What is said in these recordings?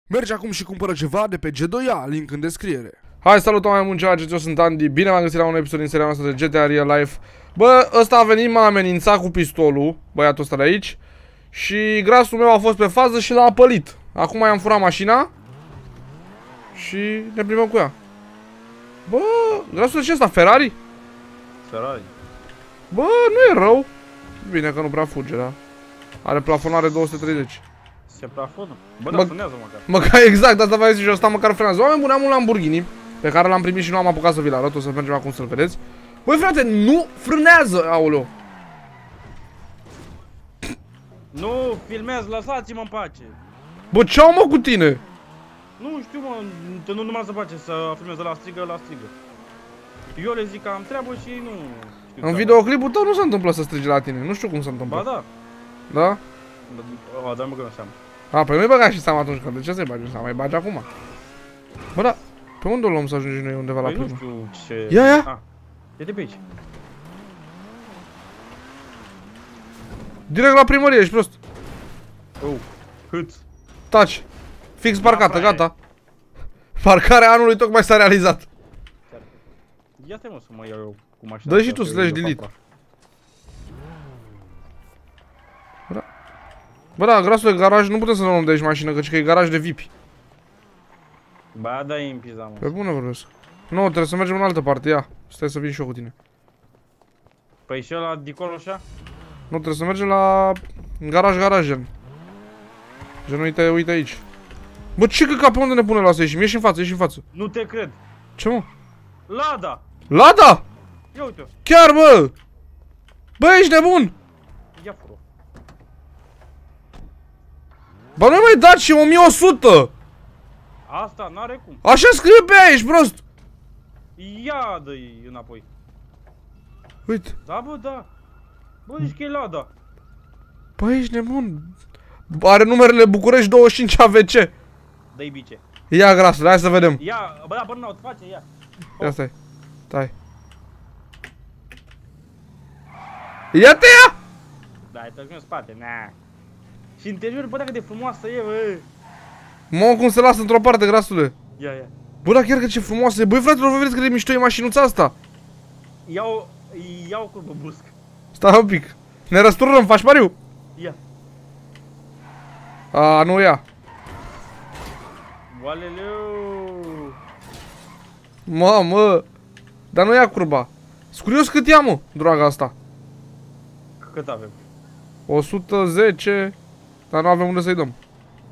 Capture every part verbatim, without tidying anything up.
Mergi acum și cumpără ceva de pe G doi A, link în descriere. Hai, salut, mai mult ceva, eu sunt Andy. Bine v-am găsit la un episod din seria noastră de G T A Real Life. Bă, ăsta a venit, m-a amenințat cu pistolul, băiatul ăsta de aici. Și grasul meu a fost pe fază și l-a apălit. Acum i-am furat mașina și ne plimbăm cu ea. Bă, grasul ce ăsta, Ferrari? Ferrari. Bă, nu e rău. Bine că nu prea fuge, da. Are plafonare două sute treizeci. Se plafonă? Bă, dar sunează măcar. Măcar exact, asta v-am zis și ăsta măcar frenează. Oameni buni, am un Lamborghini pe care l-am primit și nu am apucat să vi-l arăt. O să mergem acum să-l vedeți. Băi frate, nu frânează, aoleu. Nu, filmează, lăsați-mă în pace. Bă, ce-au mă cu tine? Nu știu, mă, nu numai să face să filmeze la strigă, la strigă. Eu le zic că am treabă și nu știu. În videoclipul tău nu se întâmplă să strigi la tine, nu știu cum se întâmplă. Ba da. Da? O, dar mă gândesc seama. A, păi nu-i băga și seama atunci, că de ce să-i bagi în seama? Îi bagi acum. Bă, da, pe unde o luăm să ajungem noi undeva la Păi nu primă? știu ce... Ia, ia! Ah, e de pe aici. Direct la primărie, ești prost. Oh, hâț. Taci. Fix parcată, Da, gata. Parcarea anului tocmai s-a realizat. Ia stai, mă, să mă iau eu cu mașina. Dă și tu slash delete. Bă, da, grasul de garaj, nu putem să luăm de aici mașină, căci că e garaj de V I P. Ba, da, e în pizza, mă. Pe bune vorbesc. Nu, trebuie să mergem în altă parte, ia. Stai să vin și eu cu tine. Păi și ăla dincolo așa? Nu, trebuie să mergem la garaj, garaj, gen. Gen, uite, uite aici. Bă, ce căca, pe unde ne pune la să ieșim? Ieși în față, ieși în față. Nu te cred. Ce, mă? Lada! Lada! Ia uite-o. Chiar, bă! Bă, ești nebun! Ia fură. Bă, nu mai dați și o mie o sută! Asta n-are cum. Așa scrie pe aia, ești prost! Ia dă-i înapoi. Uite. Da, bă, da. Bă, zici că e Lada. Bă, ești nebun. Are numerele București douăzeci și cinci A V C. Dă-i bice. Ia, grasul, hai să vedem. Ia, bă, da, burnout, face, ia. Ia stai. Stai. Ia-te ia! Da, ai trăgit în spate, na. Și interiorul, bă, dacă de frumoasă e, bă. Mă, cum se lasă într-o parte, grasule. Ia, ia. Bă, da, chiar că ce frumoasă e. Băi, fraților, vă vedeți cât de mișto e mașinuța asta? Ia-o, ia-o curbă brusc. Stai un pic. Ne răsturnăm, faci pariu? Ia. A, nu ia. Oaleleu. Mamă. Dar nu ia curba. Sunt curios cât ia, mă, draga asta. Cât avem? o sută zece. Dar nu avem unde să-i dăm.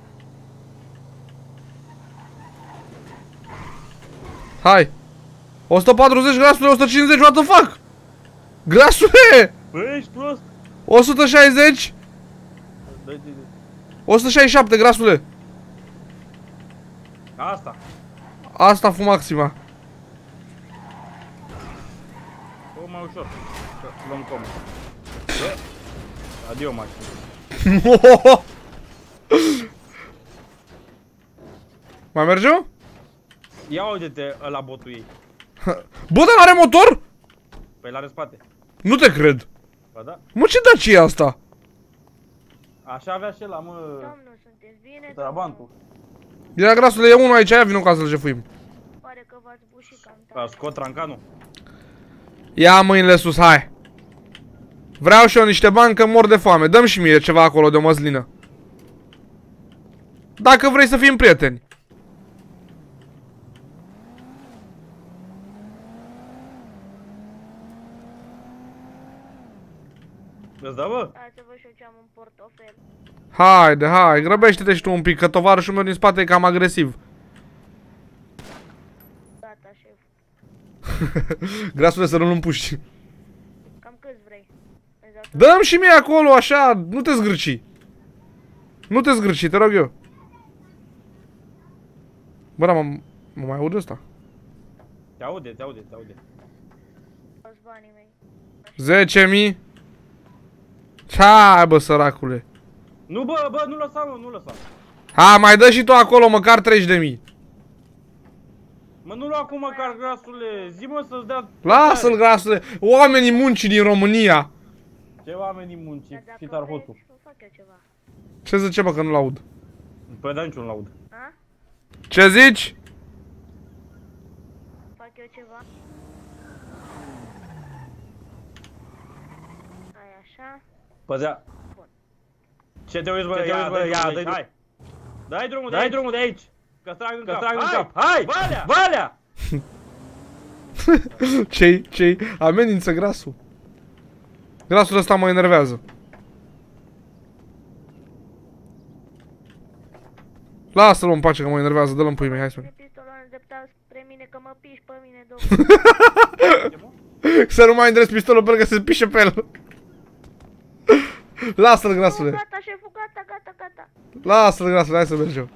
Hai. o sută patruzeci grasule, o sută cincizeci, what the fuck? Grasule! Bă, ești prost. o sută șaizeci. Dă-i, dă-i, dă-i. o sută șaizeci și șapte grasule. Asta. Asta fu maxima. O, mai ușor. Că luăm com. Bă. Adio, mașină. Mai merge? Ia uite-te la botul ei. Bă, dar are motor? Păi l-are spate. Nu te cred. Ba da. Mă, ce Dacia e asta? Așa avea și ăla, mă. Domnul, sunteți bine? Trabantul. Ia, grasule, e unul aici, ia vină ca să-l jefuim. Pare că v-ați bușit cam tare. A scot trancanul. Ia mâinile sus, hai. Vreau și eu niște bani că mor de foame. Dăm și mie ceva acolo de o măslină. Dacă vrei să fim prieteni. Îți da, bă? Hai să vă și eu ce am în portofel. Haide, hai, grăbește-te și tu un pic, că tovarășul meu din spate e cam agresiv. Gata, șef. Grasule, să nu-l împuști. Cam câți vrei? Exact. Dăm și mie acolo, așa, nu te zgârci. Nu te zgârci, te rog eu. Bă, da, mă, mă mai aud ăsta. Te aude, te aude, te aude. Toți banii mei. zece mii. Hai, bă, săracule. Nu, bă, bă, nu lăsa, mă, nu lăsa. Ha, mai dă și tu acolo măcar treizeci de mii. Mă, nu lua acum măcar, grasule. Zi-mă să-ți dea... Lasă-l, grasule. Oamenii muncii din România. Ce oamenii muncii, Dar dacă și tar hotul. vreți, vă fac eu ceva. Ce zice, bă, că nu-l aud? Păi da, niciun laud. A? Ce zici? Fac eu ceva? Hai așa. Păzea. Bun. Ce te uiți, bă? Ia, dă-i, ia, dă-i, hai. Dai drumul, dai drumul de aici. Că trag în cap. Trag în cap. Hai! Valea! Valea! Ce-i, ce-i? Amenință grasul. Grasul ăsta mă enervează. Lasă-l în pace că mă enervează, dă-l în pui mei, hai să mergem. Pistolul îndreptat spre mine că mă piși pe mine, domnule. Să nu mai îndreți pistolul pentru că se pișe pe el. Lasă-l, grasule. Gata, șeful, gata, gata, gata. Lasă-l, grasule, hai să mergem.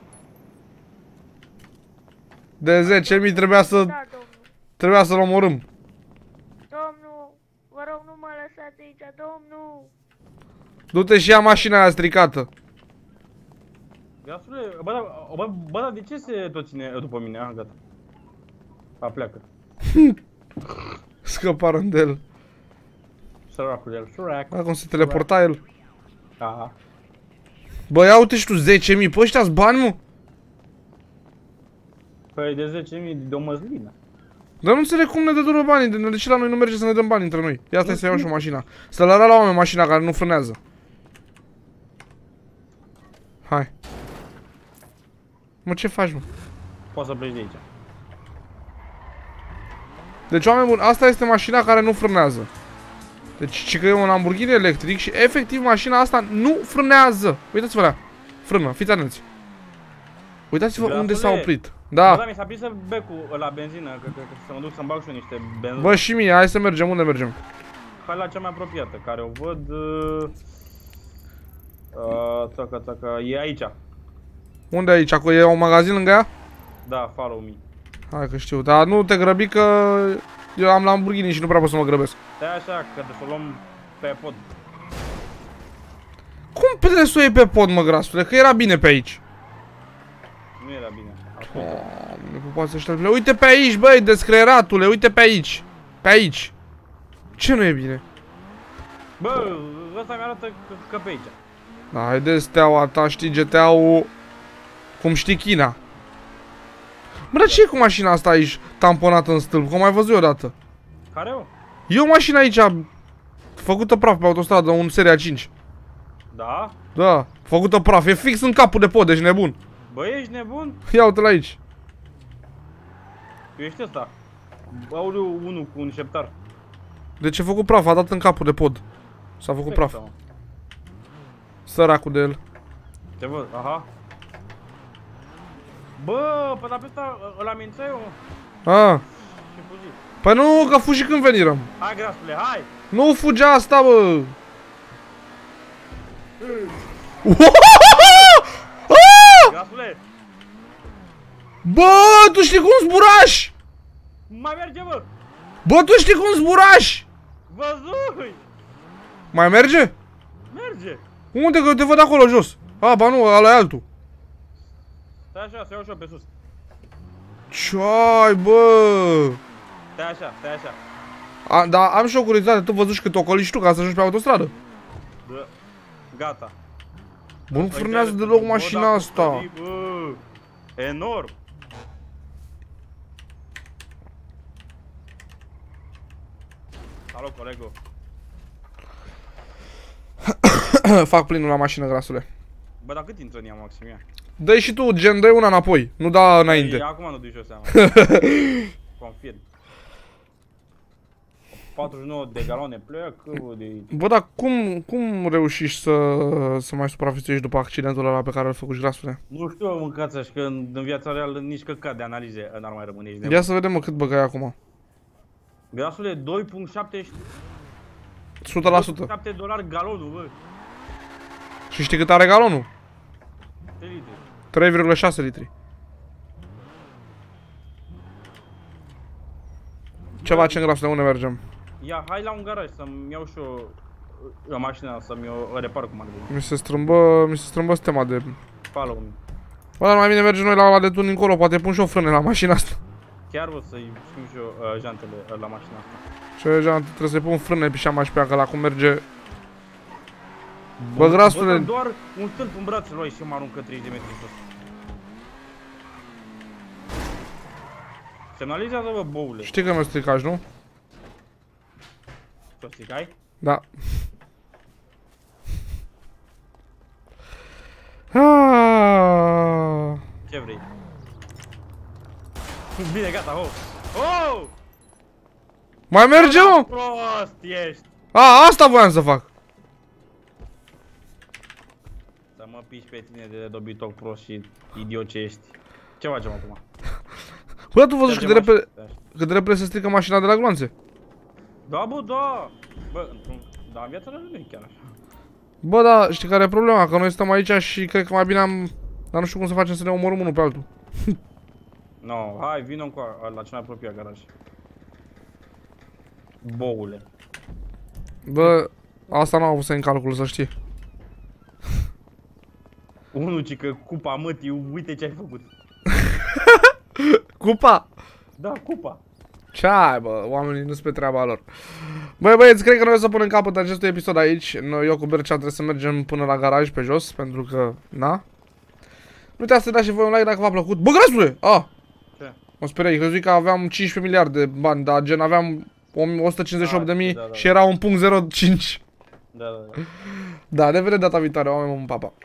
De zece mii trebuia să... Da, domnul. Trebuia să-l omorâm. Domnul, vă rog, nu mă lăsați aici, domnul. Du-te și ia mașina aia stricată. Grasule, bă, da, bă, bă, da, de ce se tot ține după mine? Ah, gata. A, pleacă. Scăparăm de el. Săracul el, sărac. Acum se teleporta el. Aha. Bă, ia uite și tu, zece mii, păi ăștia-s bani, mă? Păi de zece mii de o măslină. Dar nu înțeleg cum ne dă dură banii, de, de ce la noi nu merge să ne dăm bani între noi? Ia stai să iau și o mașina. Să le arăt la oameni mașina care nu frânează. Hai. Mă, ce faci, mă? Poți să pleci de aici. Deci, oameni buni, asta este mașina care nu frânează. Deci, ci că e un Lamborghini electric și efectiv mașina asta nu frânează. Uitați-vă la ea. Frână, fiți atenți. Uitați-vă unde s-a oprit. Da. Bă, da, mi s-a prins becul la benzină, că, că, că să mă duc să-mi bag și eu niște benzină. Bă, și mie, hai să mergem, unde mergem? Hai la cea mai apropiată, care o văd... Uh, uh, țacă, țacă, e aici. Unde aici? Acolo e un magazin lângă ea? Da, follow me. Hai că știu, dar nu te grăbi că eu am Lamborghini și nu prea pot să mă grăbesc. Stai așa, că de să o luăm pe pod. Cum trebuie să o iei pe pod, mă, grasule? Că era bine pe aici. Nu era bine. Ascultă. Doamne, pupați ăștia. Uite pe aici, băi, descreieratule, uite pe aici. Pe aici. Ce nu e bine? Bă, ăsta mi-arată că, că pe aici. Da, haide steaua ta, știi G T A-ul cum știi China. Bă, dar ce e cu mașina asta aici tamponată în stâlp? Că am mai văzut eu odată. Care o? E o mașină aici făcută praf pe autostradă, un seria cinci. Da? Da, făcută praf, e fix în capul de pod, ești nebun. Bă, ești nebun? Ia uite-l aici. Tu ești ăsta. Auliu unu cu un șeptar. Deci e făcut praf, a dat în capul de pod. S-a făcut praf. Săracul de el. Te văd, aha. Bă, pe la pe ăsta îl amenință eu. Ah. Și fugi. Păi nu, că fugi când venirăm. Hai, grasule, hai! Nu fugi asta, bă! Grasule! Bă, tu știi cum zburași? Mai merge, bă! Bă, tu știi cum zburași? Văzui! Mai merge? Merge! Unde, că eu te văd acolo jos? A, ba nu, ăla e altul. Stai așa, să iau și eu pe sus. Ce-ai, bă? Stai așa, stai așa. A, dar am și o curiozitate, tu văzuși cât ocoli și tu ca să ajungi pe autostradă. Bă, gata. Bă, nu frânează deloc mașina asta. Bă, enorm. Salut, colego. Fac plinul la mașină, grasule. Bă, dar cât intră în ea, Maximia? Dă-i și tu, gen, dă-i una înapoi, nu da înainte. E, acum nu duci o seama. Confirm. patruzeci și nouă de galone pleacă de aici. Bă, dar cum, cum reușești să, să mai supraviețuiești după accidentul ăla pe care îl făcuși, grasule? Nu știu, mă, mâncați așa, că în, în viața reală nici căcat de analize n-ar mai rămâne. Ești Ia să vedem, mă, cât băgai acum. Grasule, doi virgulă șapte o sută la sută. șapte dolari galonul, bă. Și știi cât are galonul? trei litri. trei virgulă șase litri. Ce facem, grasule, unde mergem? Ia, hai la un garaj să-mi iau și eu la mașina, să-mi o repar cum ar trebui. Mi se strâmbă, mi se strâmbă stema de... Follow me. Bă, dar mai bine mergem noi la ăla de tun încolo, poate pun și o frâne la mașina asta. Chiar o să-i schimb și eu uh, jantele uh, la mașina asta. Și deja trebuie să-i pun frâne pe șama și pe că la cum merge... Bă, grasule... Bă, doar un stâlp în brațe luai și mă aruncă treizeci de metri sus. Semnalizează, bă, boule. Știi că mi-o stricaj, nu? Ce-o stricai? Da. Ah. Ce vrei? Bine, gata, oh! Oh! Mai merge, mă? Prost ești! A, asta voiam să fac. Să mă piși pe tine de dobitoc prost și idiot ce ești. Ce facem acum? Bă, tu văzut cât de Mergem repede, așa. cât de repede se strică mașina de la gloanțe? Da, bă, da! Bă, într-un... Da, în viața reală nu e chiar așa. Bă, da, știi care e problema? Că noi stăm aici și cred că mai bine am... Dar nu știu cum să facem să ne omorâm unul pe altul. No, hai, vină cu a- la cel mai apropiat garaj. Boule. Bă, asta n-am avut să în calcul, să știi. Unul ci că cupa mătii, uite ce ai făcut. Cupa! Da, cupa. Ce ai, bă, oamenii nu-s pe treaba lor. Băi, băieți, cred că noi o să punem capăt acestui episod aici. Noi, eu cu Bercea trebuie să mergem până la garaj pe jos, pentru că, na. Nu uitați să dați și voi un like dacă v-a plăcut. Bă, grăsule! Ah! Ce? Mă speriai, crezui că aveam cincisprezece miliarde de bani, dar gen aveam o sută cincizeci și opt de mii Da, da, da. și era un punct zero cinci. Da, da, da. Da, ne vedem data viitoare, oameni, mă, papa.